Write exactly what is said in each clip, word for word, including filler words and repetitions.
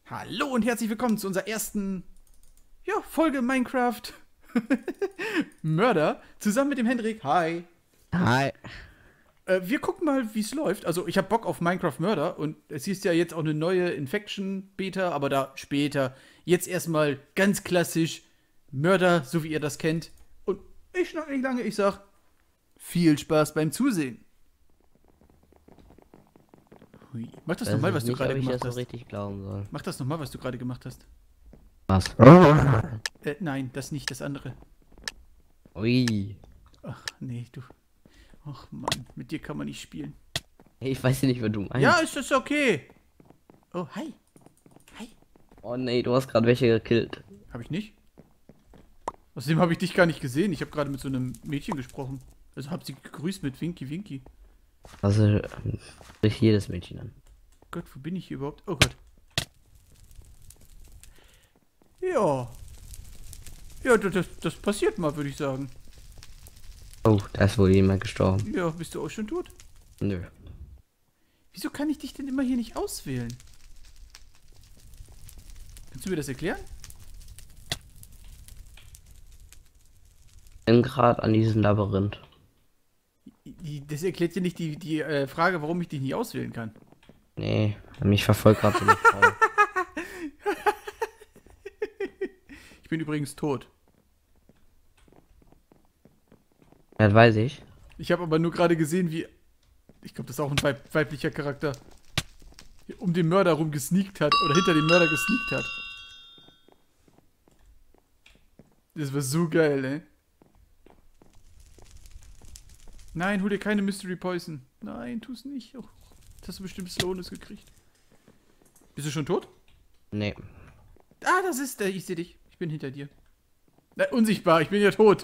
Hallo und herzlich willkommen zu unserer ersten ja, Folge Minecraft Mörder zusammen mit dem Hendrik. Hi. Hi. Äh, wir gucken mal, wie es läuft. Also ich habe Bock auf Minecraft Mörder und es ist ja jetzt auch eine neue Infection Beta, aber da später. Jetzt erstmal ganz klassisch Mörder, so wie ihr das kennt. Und ich schnack nicht lange, ich sag viel Spaß beim Zusehen. Hui. Mach das Weiß nochmal, ich was du nicht, ob gerade ich gemacht das so hast. richtig glauben soll. Mach das nochmal, was du gerade gemacht hast. Was? Äh, nein, das nicht, das andere. Ui. Ach, nee, du. Ach Mann, mit dir kann man nicht spielen. Ich weiß ja nicht, was du meinst. Ja, ist das okay. Oh, hi. Hi. Oh nee, du hast gerade welche gekillt. Hab ich nicht? Außerdem habe ich dich gar nicht gesehen. Ich habe gerade mit so einem Mädchen gesprochen. Also hab sie gegrüßt mit Winky Winky. Also, ähm, sprich jedes Mädchen an. Gott, wo bin ich hier überhaupt? Oh Gott. Ja. Ja, das, das, das passiert mal, würde ich sagen. Oh, da ist wohl jemand gestorben. Ja, bist du auch schon tot? Nö. Wieso kann ich dich denn immer hier nicht auswählen? Kannst du mir das erklären? Ich bin gerade an diesem Labyrinth. Die, das erklärt dir nicht die, die äh, Frage, warum ich dich nicht auswählen kann. Nee, mich verfolgt gerade so eine Frau. Ich bin übrigens tot. Ja, das weiß ich. Ich habe aber nur gerade gesehen, wie. Ich glaube, das ist auch ein weib weiblicher Charakter. Hier um den Mörder rum gesneakt hat. Oder hinter dem Mörder gesneakt hat. Das war so geil, ey. Nein, hol dir keine Mystery Poison. Nein, tu's nicht. Oh, jetzt hast du bestimmt Slowness gekriegt. Bist du schon tot? Nee. Ah, das ist der. Ich sehe dich. Ich bin hinter dir. Na, unsichtbar, ich bin ja tot.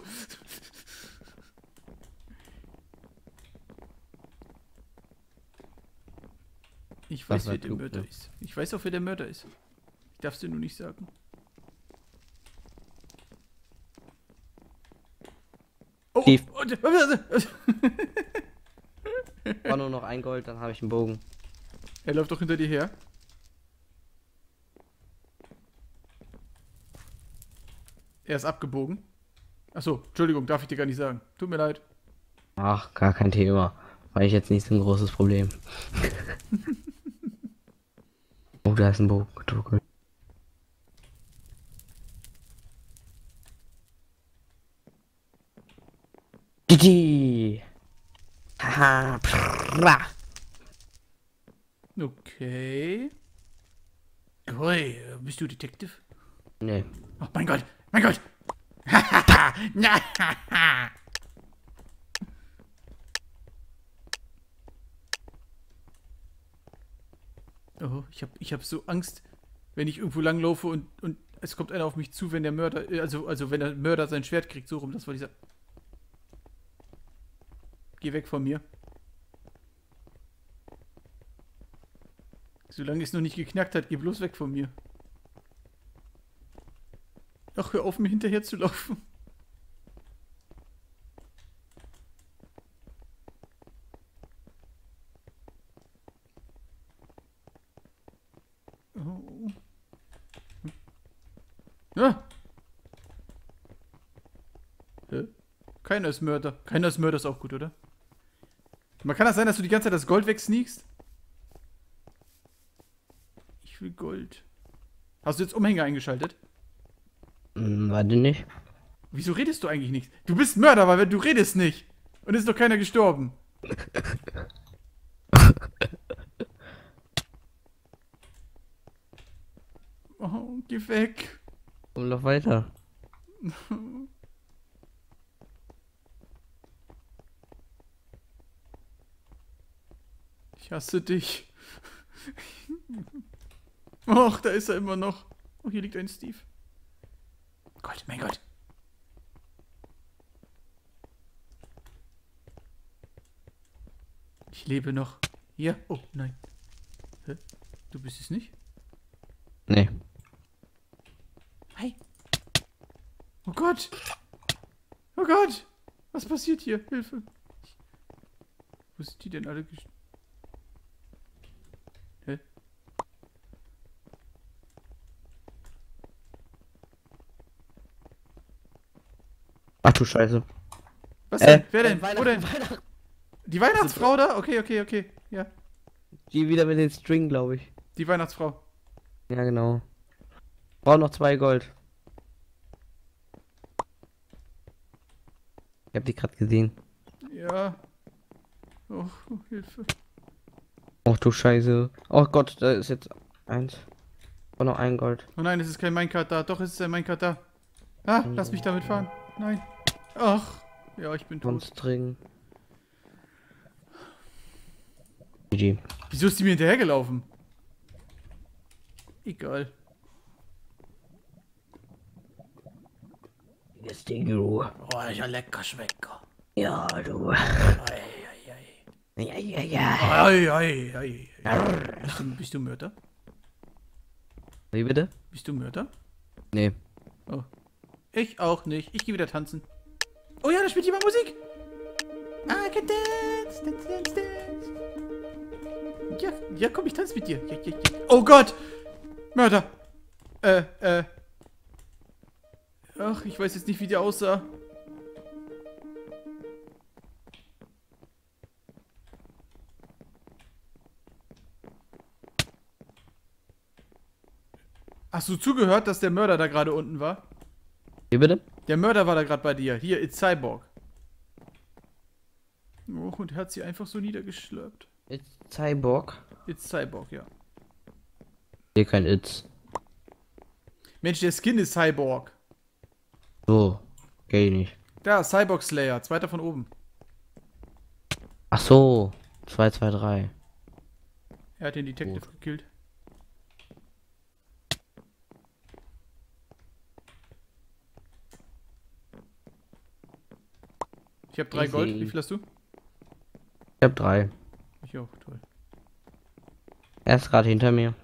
Ich weiß, Das war wer der klug, Mörder ne? ist. Ich weiß auch, wer der Mörder ist. Ich darf's dir nur nicht sagen. Oh, Tief. oh, oh, War nur noch ein Gold, dann habe ich einen Bogen. er läuft doch hinter dir her. Er ist abgebogen. Achso, Entschuldigung, darf ich dir gar nicht sagen. Tut mir leid. Ach, gar kein Thema. War ich jetzt nicht so ein großes Problem. Oh, da ist ein Bogen. G G. Haha. Prrra. Okay. Ui, bist du Detective? Nee. Oh mein Gott, mein Gott. Na, oh, ich hab, ich hab so Angst, wenn ich irgendwo langlaufe und, und es kommt einer auf mich zu, wenn der Mörder, äh, also, also wenn der Mörder sein Schwert kriegt, so rum, das war dieser. Geh weg von mir. Solange es noch nicht geknackt hat, geh bloß weg von mir. Ach, hör auf, mir hinterher zu laufen. Oh. Ah. Hä? Keiner ist Mörder. Keiner ist Mörder ist auch gut, oder? Man kann das sein, dass du die ganze Zeit das Gold wegsneakst? Ich will Gold. Hast du jetzt Umhänge eingeschaltet? Hm, warte nicht. Wieso redest du eigentlich nicht? Du bist Mörder, weil du redest nicht. Und ist doch keiner gestorben. Oh, geh weg. Komm doch weiter. Ich hasse dich. Och, da ist er immer noch. Oh, hier liegt ein Steve. Gott, mein Gott. Ich lebe noch. Hier. Oh, nein. Hä? Du bist es nicht? Nee. Hi. Oh Gott. Oh Gott. Was passiert hier? Hilfe. Wo sind die denn alle gest... Hä? du Scheiße. Was Äh, denn? Wer denn? äh, Wo Weihnachten, denn? Weihnachten. Die Weihnachtsfrau da? Okay, okay, okay. Ja. Die wieder mit den String, glaube ich. Die Weihnachtsfrau. Ja, genau. Braucht noch zwei Gold. Ich hab die gerade gesehen. Ja. Oh, oh, Hilfe. Ach du Scheiße. Oh Gott, da ist jetzt eins. Und noch ein Gold. Oh nein, es ist kein Minecart da. Doch, es ist ein Minecart da. Ah, lass mich damit fahren. Nein. Ach. Ja, ich bin tot. Und String. G G. Wieso ist die mir hinterhergelaufen? Egal. Jetzt den du. Oh, ist ja lecker Schmecker. Ja, du. Ei, ei, ei. Ja, ja, ja. Ei, ei, ei. Bist du, bist du Mörder? Wie bitte? Bist du Mörder? Nee. Oh. Ich auch nicht. Ich gehe wieder tanzen. Oh ja, da spielt jemand Musik. I can dance, dance, dance, dance. Ja, ja, komm, ich tanze mit dir. Ja, ja, ja. Oh Gott! Mörder! Äh, äh. Ach, ich weiß jetzt nicht, wie der aussah. Hast du zugehört, dass der Mörder da gerade unten war? Wie bitte? Der Mörder war da gerade bei dir. Hier, It's Cyborg. Oh, und er hat sie einfach so niedergeschlürpt. It's Cyborg. It's Cyborg, ja. Hier kein It's. Mensch, der Skin ist Cyborg. So. Geh nicht. Da, Cyborg Slayer, zweiter von oben. Ach so. zwei, zwei, drei. Er hat den Detective Gut. gekillt. Ich habe drei Easy. Gold. Wie viel hast du? Ich hab drei. Ich auch, toll. Er ist gerade hinter mir.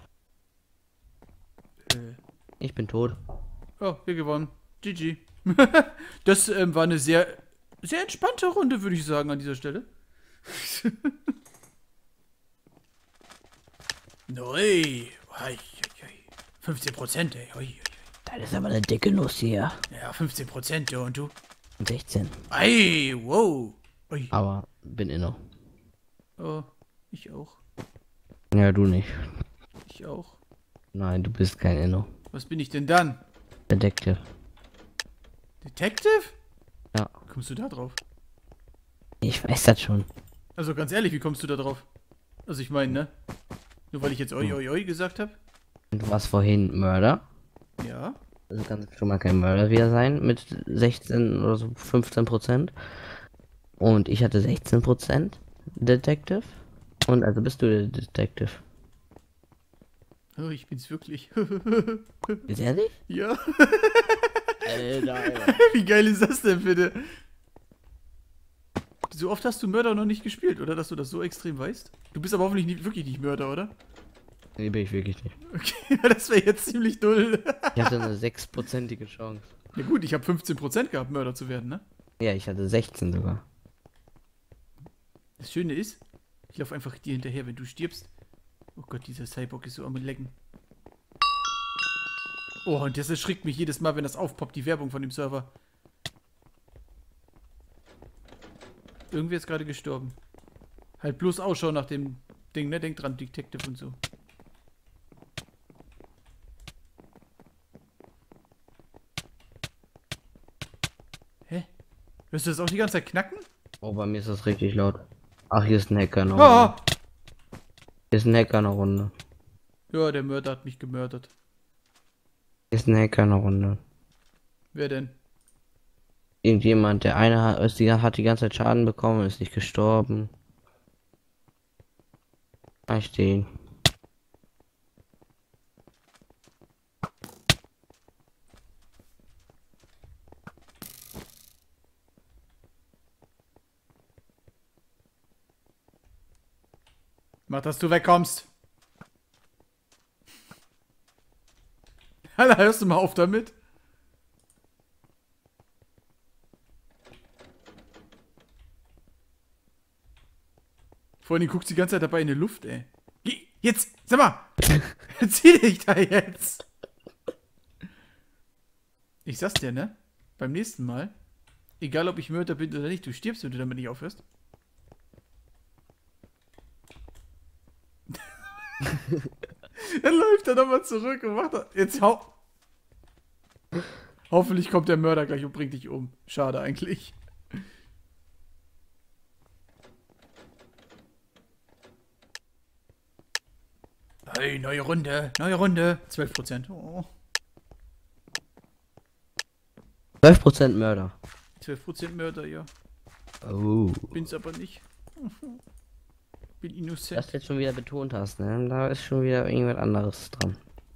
Äh. Ich bin tot. Oh, wir gewonnen. G G. Das ähm, war eine sehr, sehr entspannte Runde, würde ich sagen, an dieser Stelle. Neu. fünfzehn Prozent, ey. Ui, ui, ui. Das ist aber eine dicke Nuss hier. Ja, fünfzehn Prozent, ja, und du? sechzehn. Ei, wow. Ui. Aber bin inno. Oh, ich auch. Ja, du nicht. Ich auch. Nein, du bist kein Inno. Was bin ich denn dann? Detective. Detective? Ja. Wie kommst du da drauf? Ich weiß das schon. Also ganz ehrlich, wie kommst du da drauf? Also ich meine, ne? Nur weil ich jetzt oi oi oi gesagt habe? Du warst vorhin Mörder. Ja. Also kann es schon mal kein Mörder wieder sein mit sechzehn oder so fünfzehn Prozent. Und ich hatte sechzehn Prozent Detective. Und also bist du der Detective. Oh, ich bin's wirklich. Ist ehrlich? Ja. Alter, Alter. Wie geil ist das denn bitte? So oft hast du Mörder noch nicht gespielt, oder? Dass du das so extrem weißt? Du bist aber hoffentlich nicht, wirklich nicht Mörder, oder? Nee, bin ich wirklich nicht. Okay, das wäre jetzt ziemlich null. Ich hatte eine sechsprozentige Chance. Ja gut, ich habe fünfzehn Prozent gehabt, Mörder zu werden, ne? Ja, ich hatte sechzehn sogar. Das Schöne ist, ich laufe einfach dir hinterher, wenn du stirbst. Oh Gott, dieser Cyborg ist so am Lecken. Oh, und das erschrickt mich jedes Mal, wenn das aufpoppt, die Werbung von dem Server. Irgendwie ist gerade gestorben. Halt bloß Ausschau nach dem Ding, ne? Denk dran, Detective und so. Hä? Hörst du das auch die ganze Zeit knacken? Oh, bei mir ist das richtig laut. Ach, hier ist ein Hacker noch. Ah! Hier ist ein Hacker eine Runde. Ja, der Mörder hat mich gemördert. Hier ist ein Hacker eine Runde. Wer denn? Irgendjemand, der eine hat, ist die, hat die ganze Zeit Schaden bekommen, ist nicht gestorben. Ich stehen. Mach, dass du wegkommst. Alter, hörst du mal auf damit? Vor allem guckt die ganze Zeit dabei in die Luft, ey. Geh, jetzt, sag mal. Zieh dich da jetzt. Ich sag's dir, ne? Beim nächsten Mal Egal, ob ich Mörder bin oder nicht, du stirbst, wenn du damit nicht aufhörst. Dann läuft er nochmal zurück und macht das. Jetzt hau. Hoffentlich kommt der Mörder gleich und bringt dich um. Schade eigentlich. Hey, neue Runde, neue Runde. zwölf Prozent. Oh. zwölf Prozent Mörder. zwölf Prozent Mörder, ja. Oh. Bin's aber nicht. Bin innocent. Das du jetzt schon wieder betont hast, ne? Da ist schon wieder irgendwas anderes dran.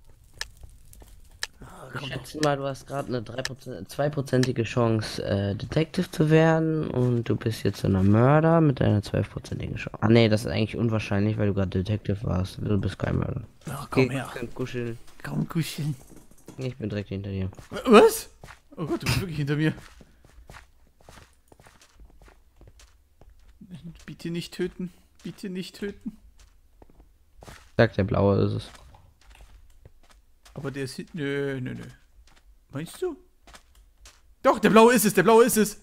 Ah, Ich komm schätze mal, du hast gerade eine drei Prozent, zwei prozentige Chance, äh, Detective zu werden und du bist jetzt ein Mörder mit einer zwölf prozentigen Chance. Ah ne, das ist eigentlich unwahrscheinlich, weil du gerade Detective warst. Du bist kein Mörder. Ach, komm Okay, her. komm, kuscheln. Komm, kuscheln. Ich bin direkt hinter dir. Was? Oh Gott, du bist wirklich hinter mir. Bitte nicht töten. Bitte nicht töten. Sag, der blaue ist es. Aber der ist hinten. Nö, nö, nö. Meinst du? Doch, der blaue ist es, der blaue ist es.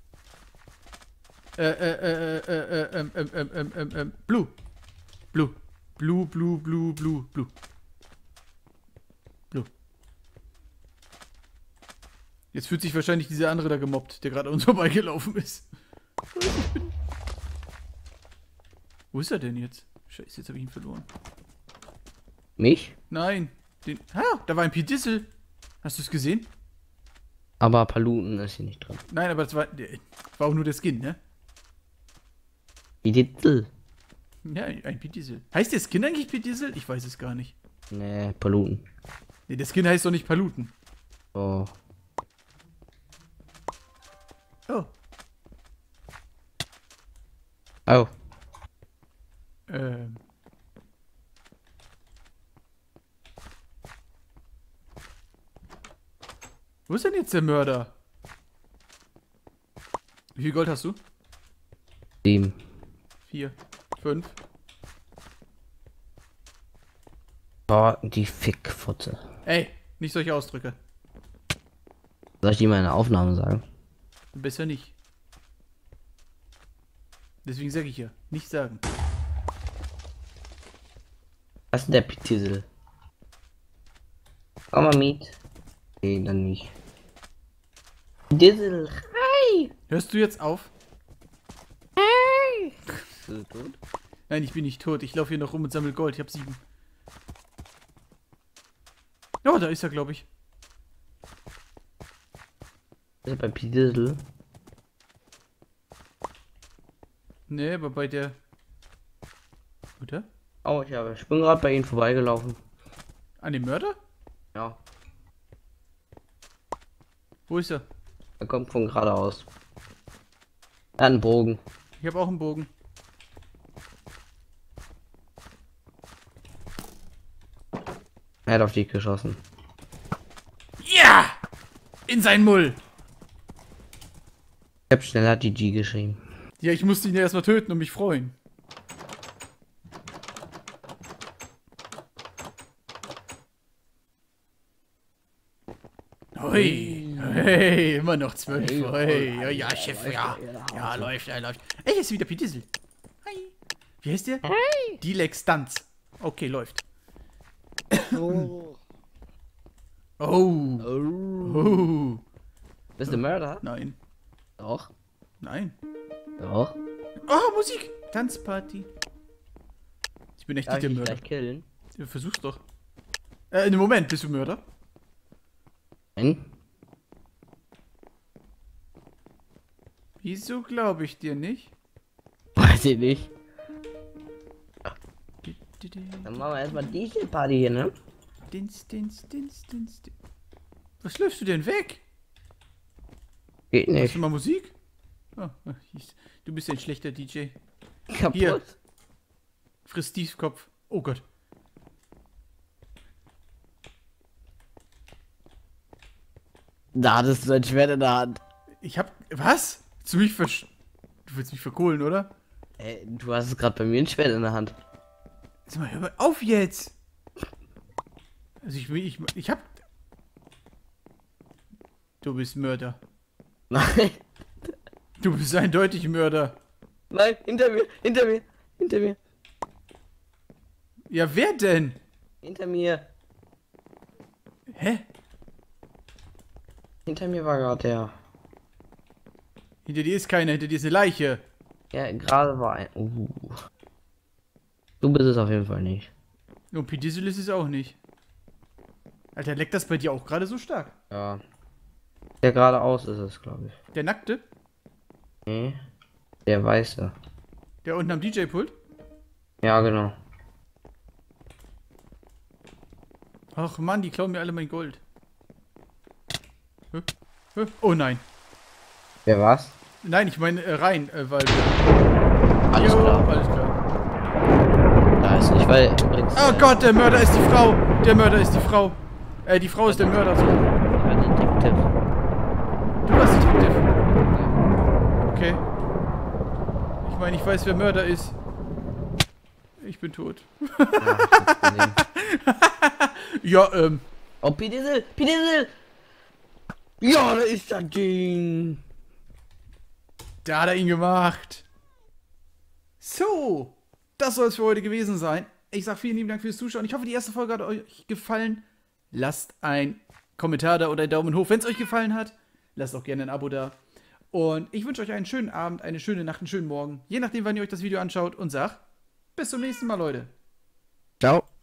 Äh, äh, äh, äh, äh, ähm, ähm, ähm, ähm, ähm, ähm, Blue. Blue. Blue, blue, blue, blue, blue. Blue. Jetzt fühlt sich wahrscheinlich dieser andere da gemobbt, der gerade an uns vorbeigelaufen ist. Wo ist er denn jetzt? Scheiße, jetzt habe ich ihn verloren. Mich? Nein. Den. Ah, da war ein Pidissel. Hast du es gesehen? Aber Paluten ist hier nicht drin. Nein, aber das war, der, war auch nur der Skin, ne? Wie Ditzel? Ja, ein Pidissel. Heißt der Skin eigentlich Pidissel? Ich weiß es gar nicht. Ne, Paluten. Ne, der Skin heißt doch nicht Paluten. Oh. Oh. Oh. Ähm. Wo ist denn jetzt der Mörder? Wie viel Gold hast du? Sieben. Vier. Fünf. Oh, die Fickfotze. Ey, nicht solche Ausdrücke. Soll ich die mal in der Aufnahme sagen? Besser nicht. Deswegen sage ich ja, nicht sagen. Was ist denn der Pitissel? Komm mal mit. Nee, dann nicht. Pitissel, hi! Hörst du jetzt auf? Hi! Bist du tot? Nein, ich bin nicht tot. Ich laufe hier noch rum und sammle Gold. Ich habe sieben. Oh, da ist er, glaube ich. Ist er bei Pitissel? Nee, aber bei der... Oder? Oh, ich habe. Ich bin gerade bei Ihnen vorbeigelaufen. An dem Mörder? Ja. Wo ist er? Er kommt von geradeaus. Er hat einen Bogen. Ich habe auch einen Bogen. Er hat auf dich geschossen. Ja! In seinen Mull! Ich hab schneller G G geschrieben. Ja, ich musste ihn ja erstmal töten und mich freuen. Hui. Hey, immer noch zwölf. Hey, ja, ja, Chef, ja. Ja, läuft, ja, läuft. Ey, hier ist wieder Pidissel. Hi. Wie heißt der? Hi. Dilex Stunts. Okay, läuft. Oh. Oh. Oh. Bist du Mörder? Nein. Doch. Nein. Doch. Oh, Musik. Tanzparty. Ich bin echt Darf nicht ich der dich Mörder. gleich killen? Ja, versuch's doch. Äh, in dem Moment, bist du Mörder? Nein. Wieso glaube ich dir nicht? Weiß ich nicht. Dann machen wir erstmal die Party hier, ne? Dins, dins, dins, dins, dins. Was läufst du denn weg? Geht Hast nicht. du mal Musik? Oh, ich- du bist ein schlechter D J. Kaputt. Hier. Friss Tiefkopf. Oh Gott. Da hattest du ein Schwert in der Hand. Ich hab. Was? Willst du mich versch. Du willst mich verkohlen, oder? Ey, du hast es gerade bei mir ein Schwert in der Hand. Sag mal, hör mal auf jetzt! Also ich will. Ich, ich hab. Du bist Mörder. Nein. Du bist eindeutig Mörder. Nein, hinter mir, hinter mir, hinter mir, Ja, wer denn? hinter mir. Hä? Hinter mir war gerade der. Hinter dir ist keiner, hinter dir ist eine Leiche. Ja, gerade war ein. Uh. Du bist es auf jeden Fall nicht. Und P. Diesel ist es auch nicht. Alter, leckt das bei dir auch gerade so stark? Ja. Der geradeaus ist es, glaube ich. Der Nackte? Nee. Der Weiße. Der unten am D J-Pult? Ja, genau. Ach Mann, die klauen mir alle mein Gold. Hä? Hä? Oh nein. Wer war's? Nein, ich meine äh, rein, äh, weil... Alles Jo, klar. Alles klar. Da ist nicht, weil übrigens. Oh äh, Gott, der Mörder ist die Frau. Der Mörder ist die Frau. Äh, die Frau ist der Mörder. So. Ich war Detective. Du warst Detective. Okay. Ich meine, ich weiß, wer Mörder ist. Ich bin tot. Ja, ich hab's gesehen. Ja, ähm... Oh, P. Diesel! P. Diesel! Ja, da ist das Ding! Da hat er ihn gemacht. So, das soll es für heute gewesen sein. Ich sag vielen lieben Dank fürs Zuschauen. Ich hoffe, die erste Folge hat euch gefallen. Lasst ein Kommentar da oder einen Daumen hoch, wenn es euch gefallen hat. Lasst auch gerne ein Abo da. Und ich wünsche euch einen schönen Abend, eine schöne Nacht, einen schönen Morgen. Je nachdem, wann ihr euch das Video anschaut. Und sag, bis zum nächsten Mal, Leute. Ciao!